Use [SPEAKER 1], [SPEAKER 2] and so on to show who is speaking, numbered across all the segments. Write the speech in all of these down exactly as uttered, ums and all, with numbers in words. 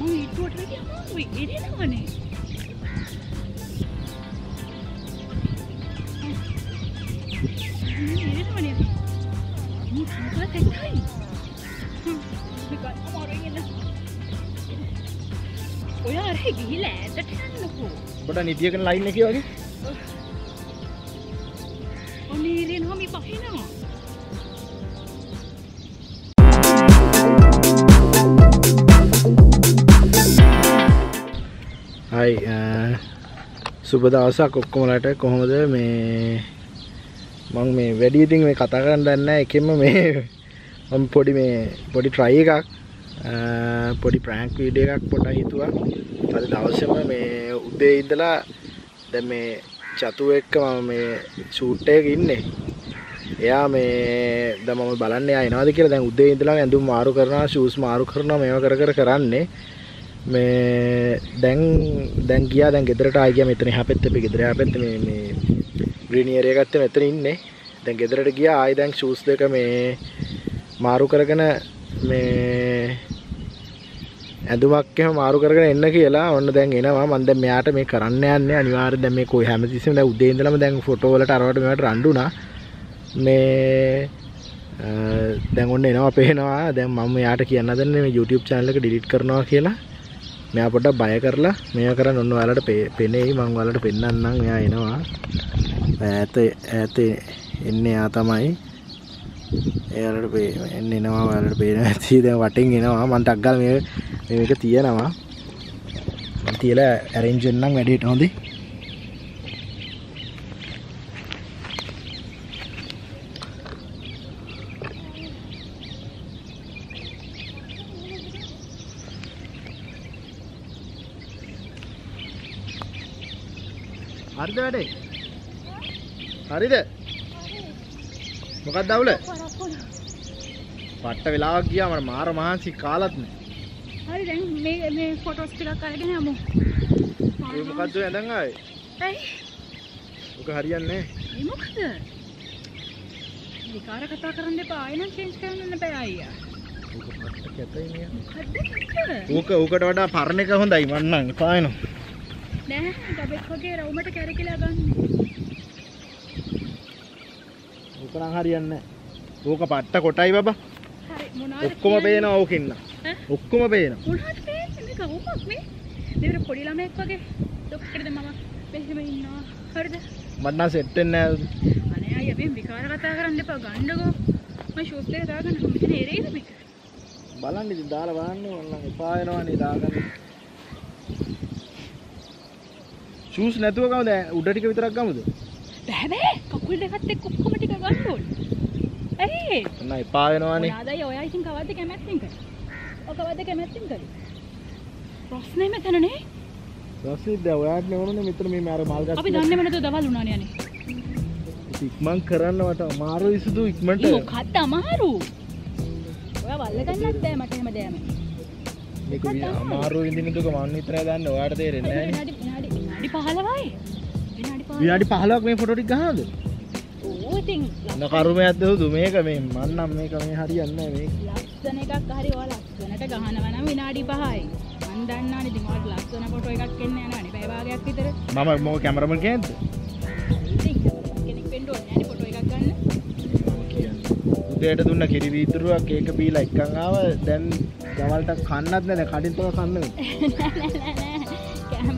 [SPEAKER 1] මම ඊටුවට වැඩි අමාරුයි එරිනවනේ. එරිනවනේ. මේ මොකක්ද එකයි? මේක අමාරුයි නේද? ඔයා අර ගිහිලා ඈතට යන්නකෝ.
[SPEAKER 2] ඔබට නිදියකන ලයින් එකේ වගේ.
[SPEAKER 1] ඔනේ එරිනවා මේ පහිනවා.
[SPEAKER 2] හයි සුබ දවසක් ඔක්කොමලට කොහොමද මේ මම මේ වැඩි ඉතින් මේ කතා කරන්න දන්නේ නැහැ එකෙන්ම මේ මම පොඩි මේ පොඩි try එකක් පොඩි prank වීඩියෝ එකක් පොඩ්ඩක් හිතුවා අද දවසේම මේ උදේ ඉඳලා දැන් මේ චතු එක්ක මම මේ shoot එකක ඉන්නේ එයා මේ දැන් මම බලන්නේ එයා එනවාද කියලා දැන් උදේ ඉඳලා ඇඳුම් මාරු කරනවා shoes මාරු කරනවා මේවා කර කර කරන්නේ මේ දැන් දැන් ගියා දැන් ගෙදරට ආයි ගියා මෙතන එහා පැත්තේ අපි ගෙදර එහා පැත්තේ මේ මේ ග්‍රීන් ඒරියා එකත් මෙතන ඉන්නේ දැන් ගෙදරට ගියා ආයි දැන් ෂූස් දෙක මේ මාරු කරගෙන මේ ඇඳුමක් එහෙම මාරු කරගෙන එන්න කියලා ඔන්න දැන් එනවා මම දැන් මෙයාට මේ කරන්න යන්නේ අනිවාර්යයෙන් දැන් මේ කොයි හැමතිස්සෙම දැන් උදේ ඉඳලම දැන් ෆොටෝ වලට අරවට මේවට රණ්ඩුනා මේ දැන් ඔන්න එනවා පේනවා දැන් මම මෙයාට කියන්න හදන්නේ මේ YouTube channel එක delete කරනවා කියලා මෙයා පොඩ්ඩක් බය කරලා මේවා කරන් ඔන්න ඔයාලට පෙනෙයි මම ඔයාලට පෙන්නන්නම් මෙයා එනවා ඈත ඈත එන්නේ යා තමයි එයාලට එන්නේ එනවා ඔයාලට පේනවා ඇති දැන් වටින් එනවා මම ටක් ගාලා මේ මේක තියනවා මම තියලා arrange වෙන්නම් වැඩිට හොඳයි හරිද වැඩේ? හරිද? මොකක්ද අවුල? පට්ට වෙලාවක් ගියා මම මාර මහන්සි කාලත් නේ.
[SPEAKER 1] හරි දැන් මේ මේ ෆොටෝස් ටිකක් අරගෙන යමු.
[SPEAKER 2] ඒ මොකද්ද දැන් ආවේ?
[SPEAKER 1] ඇයි?
[SPEAKER 2] ඔක හරියන්නේ නැහැ.
[SPEAKER 1] ඒ මොකද? විකාර කතා කරන්න එපා. ආයෙ නම් චේන්ජ් කරන්න බෑ අයියා.
[SPEAKER 2] ඔක පට්ට කැතයි නේ.
[SPEAKER 1] මොකද්ද?
[SPEAKER 2] ඕක ඕකට වඩා පරණ එක හොඳයි මන්නම් පායනවා.
[SPEAKER 1] නෑ ගබෙක් වගේ රවුමට කැරකිලා ගන්න.
[SPEAKER 2] ඕක නම් හරියන්නේ නැහැ. ඕක පට්ට කොටයි බබා.
[SPEAKER 1] හරි මොනවාද?
[SPEAKER 2] ඔක්කොම පේනවා ඕකෙන්න. ඔක්කොම පේනවා.
[SPEAKER 1] මොනවද පේන්නේ මේක උමක් මේ? දෙවිර පොඩි ළමෙක් වගේ. ડોක්ටර්ද මම මෙහෙම ඉන්නවා. හරිද?
[SPEAKER 2] මට නම් සෙට් වෙන්නේ නැහැ.
[SPEAKER 1] අනේ අයියා මේ විකාර කතා කරන්න එපා ගන්නකෝ. මම ෂූස් දෙක දාගන්න මෙතන එරෙයිද මේක?
[SPEAKER 2] බලන්න ඉතින් දාලා බලන්න ඕන එපා වෙනවනේ දාගන්න. ෂූස් නැතුව ගමු දැන් උඩ ටික විතරක් ගමුද?
[SPEAKER 1] බෑ බෑ කකුල් දෙකත් එක්ක ඔක්කොම ටික ගන්න ඕනේ. ඇයි?
[SPEAKER 2] නෑ එපා වෙනවනේ.
[SPEAKER 1] මොනවාදයි ඔයා ඉතින් කවද්ද කැමැත්තෙන් කරේ? ඔය කවද්ද කැමැත්තෙන් කරේ? ප්‍රශ්නේ මෙතන නේ?
[SPEAKER 2] ප්‍රශ්නේ දැන් ඔයාට නෙවුනේ මෙතන මේ මාර මල් ගස්.
[SPEAKER 1] අපි දන්නේම නැතුව දවල් උනානේ අනේ.
[SPEAKER 2] ඉක්මන් කරන්න වට අමාරු ඉසුදු ඉක්මනට.
[SPEAKER 1] මේ මොකක්ද අමාරු? ඔයා වල්ල ගන්නත් බෑ මට එහෙම දෑම.
[SPEAKER 2] මේක අමාරු විඳින දුක මම විතරයි දන්නේ ඔයාට තේරෙන්නේ නැහැ නේ.
[SPEAKER 1] විනාඩි විනාඩි පහළොවයි. විනාඩි පහළොව.
[SPEAKER 2] විනාඩි පහළොවක් මේ ෆොටෝ ටික ගහනවද?
[SPEAKER 1] ඕ ඉතින්
[SPEAKER 2] නකරුමයක්ද හුදු මේක මේ මන් නම් මේක මේ හරියන්නේ නැහැ මේක.
[SPEAKER 1] ලස්සන එකක් හරි ඔයා ලස්සනට ගහනවා නම් විනාඩි පහයි. මන් දන්නානේ ඉතින් ඔයාලට ලස්සන ෆොටෝ එකක් එන්න යනවානේ පැය භාගයක් විතර.
[SPEAKER 2] මම මොක කැමරාමන් කෙනෙක්ද?
[SPEAKER 1] ඉතින් කෙනෙක් වෙන්න ඕනේ නෑනේ ෆොටෝ එකක් ගන්න.
[SPEAKER 2] උදේට දුන්න කිරි වීදුරුවක් ඒක බීලා එක්කන් ආව දැන් ගවල්ට කන්නත් නැහැ කඩින් තව කන්න වෙනවා.
[SPEAKER 1] නෑ නෑ නෑ කැම්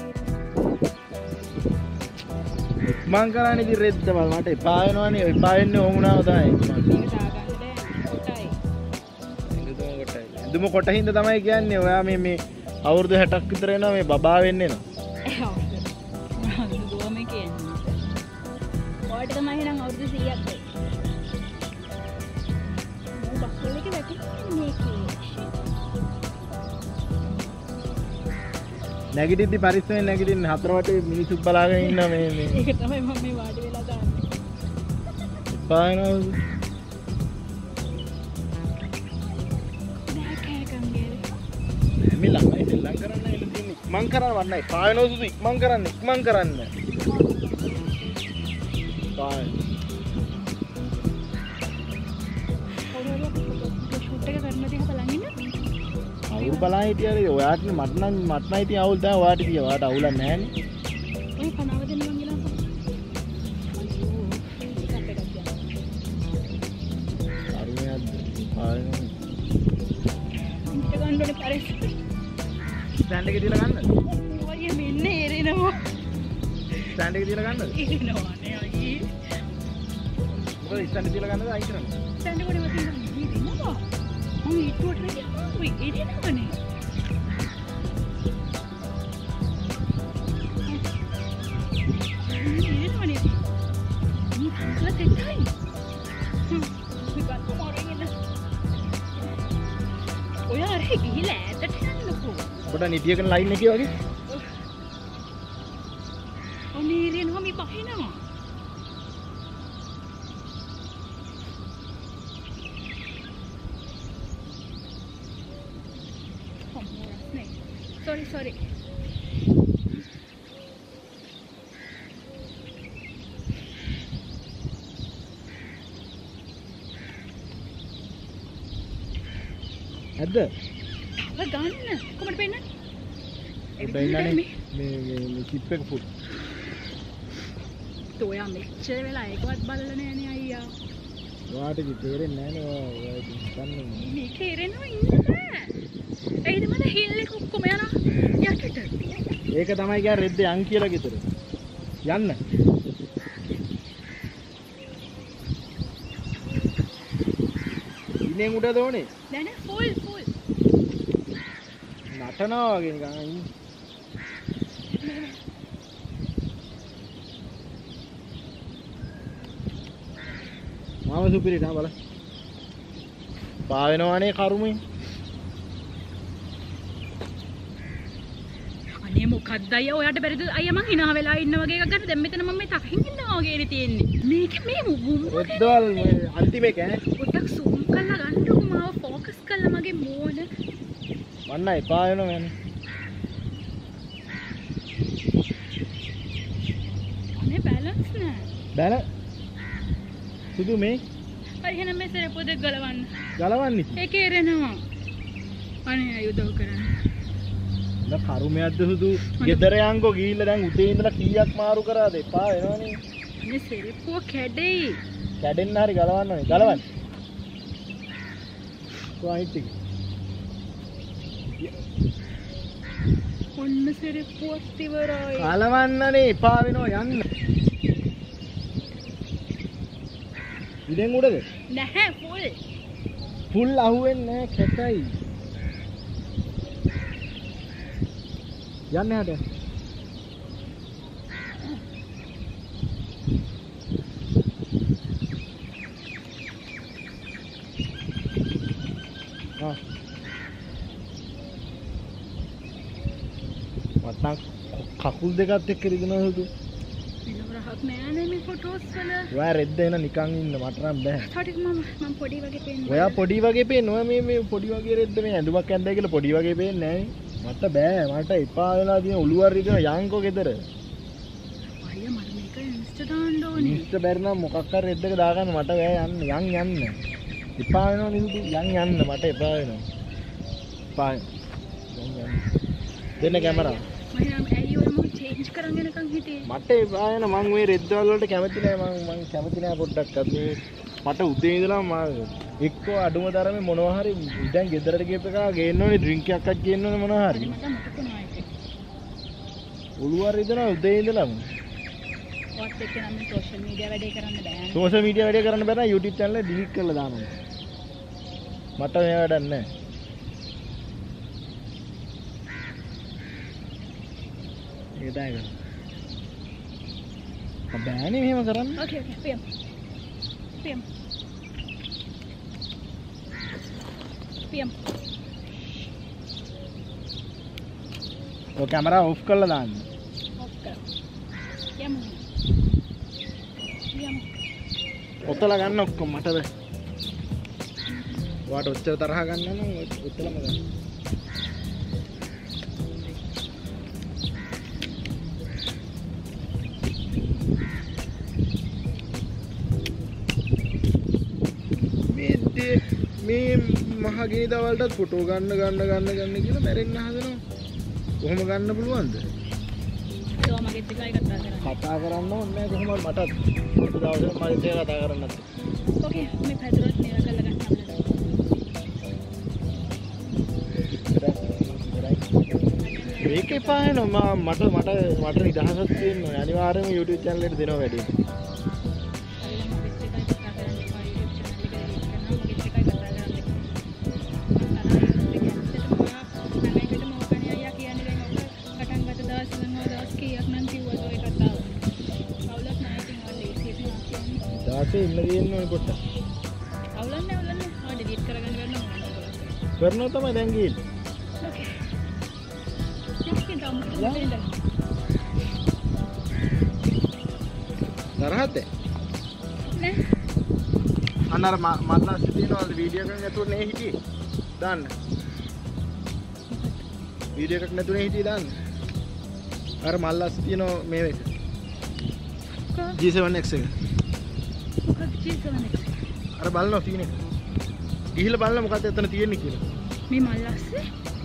[SPEAKER 2] මං කරන්නේ ඉතින් රෙද්ද බල මට එපා වෙනවනේ එපා වෙන්නේ ඕම වුණාම තමයි.
[SPEAKER 1] මේක දාගන්න බෑ කොටයි.
[SPEAKER 2] ඉඳුම කොටයි. ඉඳුම කොටින්ද තමයි කියන්නේ ඔයා මේ මේ අවුරුදු හැටක් විතර එනවා මේ බබා වෙන්න එනවා.
[SPEAKER 1] දුවම කියන්නේ. ඔයාට තමයි නම් අවුරුදු සීයක් වෙයි. මම බක්කලෙක වැටින්නේ මේකේ.
[SPEAKER 2] නැගිටිද්දි පරිස්සමෙන් නැගිටින්න හතර වටේ මිනිස්සු බලාගෙන ඉන්න මේ මේ.
[SPEAKER 1] ඒක තමයි මම මේ වාඩි වෙලා දාන්නේ.
[SPEAKER 2] එපා වෙනවද?
[SPEAKER 1] නෑ කෑකම් ගේලේ.
[SPEAKER 2] මේ ළමයි සෙල්ලම් කරන්න එන්න තියෙන්නේ. ඉක්මන් කරන්න වන්නයි. එපා වෙනවද සුදු ඉක්මන් කරන්න ඉක්මන් කරන්න. පාය.
[SPEAKER 1] ෂූට් එක කරන දේ බලන් ඉන්න.
[SPEAKER 2] කවුරු බලා හිටියද ඔයාට මට නම් මට නම් ඉතින් අවුල් තමයි ඔයාට ඉතින් ඔයාට අවුලක් නැහැ නේ
[SPEAKER 1] ඔය කනාව දෙන්න මං ගිලා ගන්නනේ පරෙස්
[SPEAKER 2] ස්ටෑන්ඩ් එකේ තියලා ගන්නද?
[SPEAKER 1] ඔය මෙන්න එරෙනවා
[SPEAKER 2] ස්ටෑන්ඩ් එකේ තියලා ගන්නද?
[SPEAKER 1] එරෙනවා නේ අයියේ
[SPEAKER 2] මොකද ස්ටෑන්ඩ් තියලා ගන්නද අයින් කරන්නේ?
[SPEAKER 1] ස්ටෑන්ඩ් එකේ වතින් එරෙනවා මම ඊටුවට ගියා ඔය එරෙනවනේ එරෙනවනේ මම කලා දෙන්නයි හ්ම් මේක මොරෙන්න ඔය අර ගිහිලා ඈතට යන්නකෝ
[SPEAKER 2] ඔබට නිතියකන ලයින් එකේ වගේ
[SPEAKER 1] ඔනේ එරෙනවා මේ බහිනවා sorry sorry
[SPEAKER 2] ඇද්ද?
[SPEAKER 1] ඔය ගන්න කොහමද පෙන්නන්නේ?
[SPEAKER 2] බෙන්නනේ මේ මේ චිප් එක ෆුල්.
[SPEAKER 1] තෝයා මෙච්චර වෙලා ඒකවත් බලලා නෑනේ අයියා.
[SPEAKER 2] ඔයාට කි තේරෙන්නේ නෑනේ ඔයා ඉතින්
[SPEAKER 1] මේක එරෙනවා ඉන්න බෑ. ඒයිද මම හිල් එක ඔක්කොම යනවා යටට.
[SPEAKER 2] ඒක තමයි කියන්නේ රෙද්ද යන් කියලා ගෙදර. යන්න. ඉන්නේ උඩද ඕනේ?
[SPEAKER 1] නෑ නෑ ෆුල් ෆුල්.
[SPEAKER 2] නටනවා වගේ නිකන් ඉන්නේ. මාව සුපිරි නා බල. පා වෙනවනේ කරුමේ.
[SPEAKER 1] අනේ මොකක්ද අයියා ඔයාට බැරිද අයියා මං hina වෙලා ඉන්න වගේ එකක් ගන්න දැන් මෙතන මම මේ තකින් ඉන්නවා වගේ නේ තියෙන්නේ මේක මේ මුගුම්
[SPEAKER 2] රෙද්දවල් අන්තිම එක ඈ
[SPEAKER 1] පොඩ්ඩක් zoom කරලා ගන්නකො මාව ફોකස් කරලා මගේ මෝන
[SPEAKER 2] වන්න එපා වෙනවා යන්නේ
[SPEAKER 1] අනේ බැලන්ස් නෑ
[SPEAKER 2] බැල සුදු මේ
[SPEAKER 1] හරි එහෙනම් මේ සරපො දෙක ගලවන්න
[SPEAKER 2] ගලවන්නේ
[SPEAKER 1] ඒක එරෙනවා අනේ අයුදව කරන්න
[SPEAKER 2] දැන් කරුමයක්ද සුදු ගෙදර යන්කෝ ගිහිල්ලා දැන් උදේ ඉඳලා කීයක් මාරු කරාද එපා වෙනවනේ
[SPEAKER 1] මේ සරපො කැඩෙයි
[SPEAKER 2] කැඩෙන්න හරි ගලවන්න ඕනේ ගලවන්න කොහොයිට් එක
[SPEAKER 1] ඔන්න සරපොත් ඉවරයි
[SPEAKER 2] ගලවන්නනේ එපා වෙනවා යන්න ඉතින් උඩද
[SPEAKER 1] නැහැ ෆුල්
[SPEAKER 2] ෆුල් අහුවෙන්නේ නැහැ කැටයි යන්න යට ආ මට්ටම් කකුල් දෙකත් එක්ක රිදෙනවා හුදු
[SPEAKER 1] ඉලවරහක් නෑනේ මේ ෆොටෝස් වල
[SPEAKER 2] ඔයා රෙද්ද එන නිකන් ඉන්න මට නම් බෑ
[SPEAKER 1] තාටික මම මම පොඩි වගේ පේන්නේ
[SPEAKER 2] ඔයා පොඩි වගේ පේනවා මේ මේ පොඩි වගේ රෙද්ද මේ ඇඳුමක් ඇඳලා කියලා පොඩි වගේ පේන්නේ නැහැ මට බෑ මට එපා වෙලා තියෙන ඔළුව රිදෙන යන්කෝ ගෙදර
[SPEAKER 1] අයියා මට මේක ඉන්ස්ටා දාන්න ඕනේ
[SPEAKER 2] ඉන්ස්ටා බැරි නම් මොකක් හරි රෙද්ද එක දාගන්න මට බෑ යන්න යන් යන්න එපා වෙනවා නිදු යන් යන්න මට එපා වෙනවා එපා යන් යන්න දෙන්න කැමරාව
[SPEAKER 1] මම ඇයි ඔය මම චේන්ජ් කරන් යනකම් හිටියේ
[SPEAKER 2] මට එපා වෙන මං ওই රෙද්ද වලට කැමති නෑ මං මං කැමති නෑ පොඩ්ඩක්වත් මේ මට උදේ ඉඳලා මම එක්කෝ අඩුම තරමේ මොනවා හරි ඉතින් ගෙදරට ගියප එක ගේන්න ඕනේ ඩ්‍රින්ක් එකක් අත් ගේන්න ඕනේ මොනවා හරි
[SPEAKER 1] මට මොකක්ද ඒක
[SPEAKER 2] ඔළුව රිදෙනවා උදේ ඉඳලාම
[SPEAKER 1] ඔයත් එක්ක නම් සෝෂල් මීඩියා වැඩේ කරන්න බෑ
[SPEAKER 2] සෝෂල් මීඩියා වැඩේ කරන්න බෑ නම් YouTube channel එක delete කරලා දානවා මට මේ වැඩක් නෑ ඒක තමයි කරන්නේ බෑනේ මෙහෙම කරන්න
[SPEAKER 1] ඕකේ ඕකේ පියම් පියම් පියම්
[SPEAKER 2] ඔය කැමරා ඔෆ් කරලා දාන්න
[SPEAKER 1] ඔෆ් කර යමු යමු
[SPEAKER 2] ඔතලා ගන්න ඔක්කොම මට බෑ ඔයාට ඔච්චර තරහ ගන්න නම් ඔතලම ගන්න මේ මහා ගිනි දවල්ටත් ෆොටෝ ගන්න ගන්න ගන්න ගන්න කියලා මැරෙන්න හදනවා. කොහොම ගන්න පුළුවන්ද?
[SPEAKER 1] ඒවා මගෙත් එකයි කතා කරන්නේ.
[SPEAKER 2] කතා කරන්න ඕනේ නැහැ කොහොමද මටත්. එක දවසක් මගෙත් එක කතා කරන්නත්.
[SPEAKER 1] ඕකේ මේ පැදුරත් නේර කරලා ගන්න අපිට.
[SPEAKER 2] මේකේ පායන මම මට මට මට නිදහසක් තියෙනවා. අනිවාර්යයෙන්ම YouTube channel එකට දෙනවා වැඩි. දාසේ ඉන්න තියෙන්නේ පොට්ට.
[SPEAKER 1] අවුලන්නේ අවුලන්නේ. ඔය ඩිලීට් කරගන්න වෙනවා.
[SPEAKER 2] කරනවා තමයි දැන් ගිහින්.
[SPEAKER 1] ඕකේ. ඉතින් තමයි
[SPEAKER 2] නරහත්
[SPEAKER 1] නේ.
[SPEAKER 2] අන්නර මල්ලාස් තියෙනවා වීඩියෝ එකක් නැතුව නේ හිටියේ. දාන්න. වීඩියෝ එකක් නැතුව නේ හිටියේ දාන්න. අර මල්ලාස් තියෙනවා මේ එක. G seven X එක.
[SPEAKER 1] මොකක්ද G seven X?
[SPEAKER 2] අර බලනවා සීන් එක. ගිහිල්ලා බලන්න මොකක්ද එතන තියෙන්නේ කියලා.
[SPEAKER 1] මේ මල්ලාස්සේ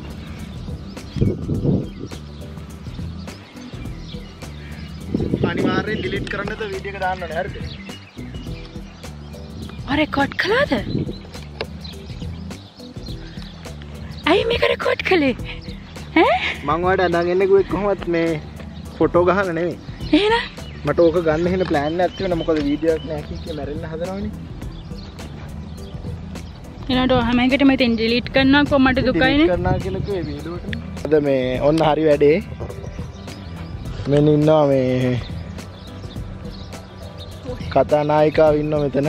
[SPEAKER 2] අනිවාර්යෙන් ඩිලීට් කරන්නද වීඩියෝ එක දාන්න ඕනේ හරිද?
[SPEAKER 1] ආ රෙකෝඩ් කළාද? ඇයි මේක රෙකෝඩ් කළේ? ඈ
[SPEAKER 2] මං ඔයාලට අඳන් එන්නේ කිව්වෙත් කොහොමත් මේ ෆොටෝ ගහන්න නෙමෙයි.
[SPEAKER 1] එහෙනම්
[SPEAKER 2] මට ඕක ගන්න හින ප්ලෑන් එකක් තියෙනවා. මොකද වීඩියෝ එකක් නැහැ කිය මැරෙන්න හදනවනේ.
[SPEAKER 1] එනට හැම එකටම ඉතින් ඩිලීට් කරනවා මට දුකයිනේ.
[SPEAKER 2] කරනවා කියලා කිව්වේ වීඩියෝ එකට. අද මේ ඔන්න හරි වැඩේ. මෙන්න ඉන්නවා මේ කතා නායිකාව ඉන්නවා මෙතන.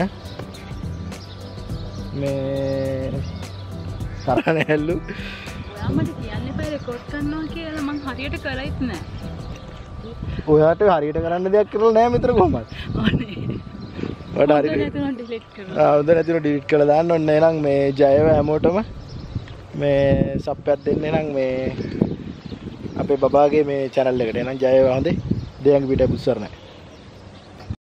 [SPEAKER 2] මේ සරණ ඇල්ලු.
[SPEAKER 1] ඔයා මට කියන්න එපා රෙකෝඩ් කරනවා කියලා මං හරියට කරයිත් නෑ.
[SPEAKER 2] ඔයාට හරියට කරන්න දෙයක් කරලා නෑ මෙතන කොහොමද?
[SPEAKER 1] ඕනේ.
[SPEAKER 2] ඔයාට හරියට
[SPEAKER 1] නැතුන ඩිලීට් කරනවා.
[SPEAKER 2] ආ හොඳ නැතිව ඩිලීට් කරලා දාන්න ඕනේ. එහෙනම් මේ ජයව හැමෝටම මේ සප්පයක් දෙන්න. එහෙනම් මේ අපේ බබාගේ මේ channel එකට. එහෙනම් ජයව හොඳේ. දෙයන්ගේ පිට පුස්සරණයි.